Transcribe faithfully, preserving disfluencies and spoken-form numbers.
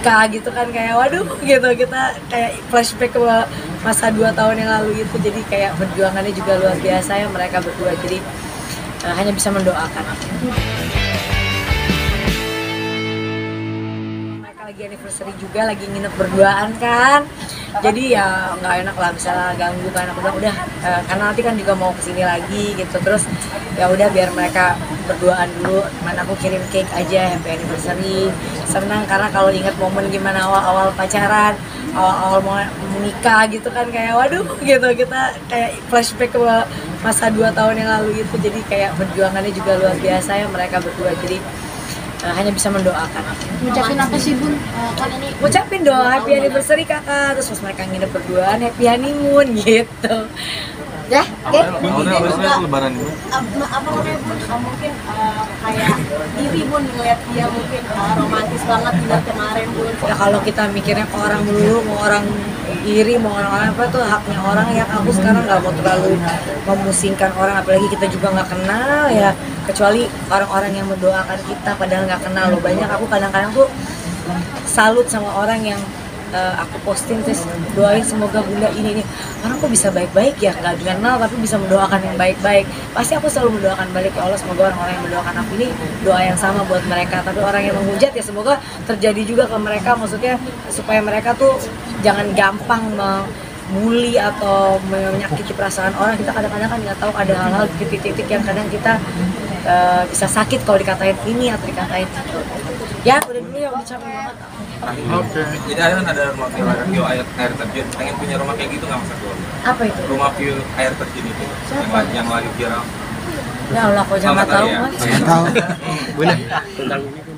menikah gitu kan, kayak waduh gitu, kita kayak flashback ke masa dua tahun yang lalu itu. Jadi kayak perjuangannya juga luar biasa ya mereka berdua, jadi uh, hanya bisa mendoakan. Mereka lagi anniversary juga, lagi nginep berduaan kan, jadi ya nggak enak lah misalnya ganggu kan. Aku bilang udah, uh, karena nanti kan juga mau kesini lagi gitu, terus ya udah biar mereka berduaan dulu. Mana aku kirim cake aja happy anniversary. Senang karena kalau ingat momen gimana awal-awal pacaran, awal-awal mau menikah gitu kan, kayak waduh gitu, kita kayak flashback ke masa dua tahun yang lalu itu. Jadi kayak perjuangannya juga luar biasa ya mereka berdua, jadi uh, hanya bisa mendoakan. Ngucapin apa sih Bun? Uh, kan ini Ngucapin dong happy anniversary kakak, terus pas mereka nginep berduaan happy honeymoon gitu. ya, oke. Awalnya awalnya lebaran itu. Apa apa namanya Bun? Uh, mungkin uh, kayak diri Bun ngeliat dia mungkin uh, romantis banget di kemarin Bun. Ya kalau kita mikirnya ke orang dulu, mau orang iri, mau orang-orang apa tuh haknya orang ya. Aku sekarang nggak mau terlalu memusingkan orang, apalagi kita juga nggak kenal ya, kecuali orang-orang yang mendoakan kita padahal nggak kenal loh. Banyak aku kadang-kadang tuh salut sama orang yang uh, aku posting terus doain semoga bunda ini ini orang kok bisa baik-baik ya, nggak kenal tapi bisa mendoakan yang baik-baik. Pasti aku selalu mendoakan balik, ya Allah semoga orang-orang yang mendoakan aku ini doa yang sama buat mereka. Tapi orang yang menghujat ya semoga terjadi juga ke mereka, maksudnya supaya mereka tuh jangan gampang memuli atau menyakiti perasaan orang. Kita kadang-kadang kan nggak tahu ada hal-hal titik-titik yang kadang kita uh, bisa sakit kalau dikatain ini atau dikatain itu. Ya udah dulu ya, udah capek banget. Oke. Jadi ada kan ada rumah view air, view air, air terjun. Pengen punya rumah kayak gitu nggak mas aku? Apa itu? Rumah view air terjun itu. Yang, lagi- yang lagi viral. Ya Allah, kok jangan Selamat tahu hari ya. mas. Tahu. Boleh.